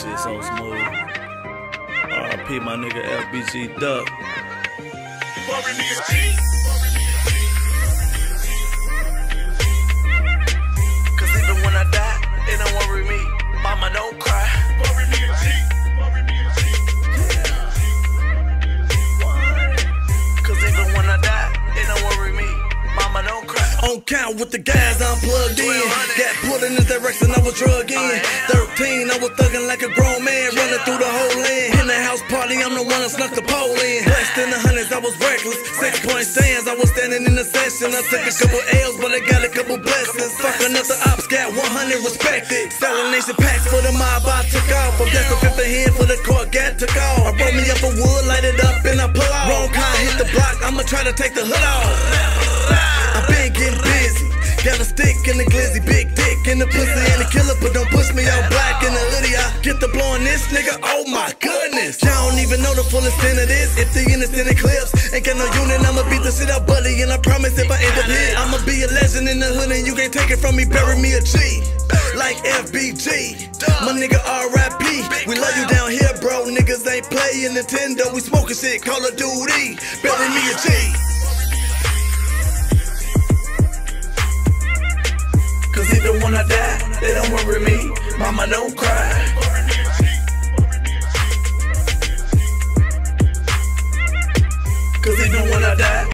shit so smooth. RIP my nigga FBG Duck. Cause even when I die, they don't worry me. Mama, don't cry. Cause even when I die, they don't worry me. Mama, don't cry. On count with the guys I'm plugged in. Got put in this direction, I was drug in. 13, I was thugging like a grown man, running through the whole land. In the house party, I'm the one that snuck the pole in. Blessed in the hundreds, I was reckless. 6-point stands, I was standing in the session. I took a couple L's, but I got a couple blessings. Fucking up the ops, got 100 respected. Selling nation packs for the mob, I took off. I'm just a fifth hand for the court, got took off. I roll me up a wood, light it up, and I pull off. Wrong kind, hit the block, I'ma try to take the hood off. I been getting busy. Got a stick in the glizzy, big dick in the pussy and the killer, but don't push me out black in the hoodie. I get the blowing this nigga, oh my goodness. Y'all don't even know the full extent of this. If the innocent clips ain't got no unit, I'ma beat the shit out, buddy. And I promise if I end up here, I'ma be a legend in the hood and you can't take it from me. Bury me a G, like FBG. My nigga RIP. We love you down here, bro. Niggas ain't playing Nintendo. We smoking shit, Call of Duty. Bury me a G. Cause even when I die, they don't worry me. Mama, don't cry. Cause even when I die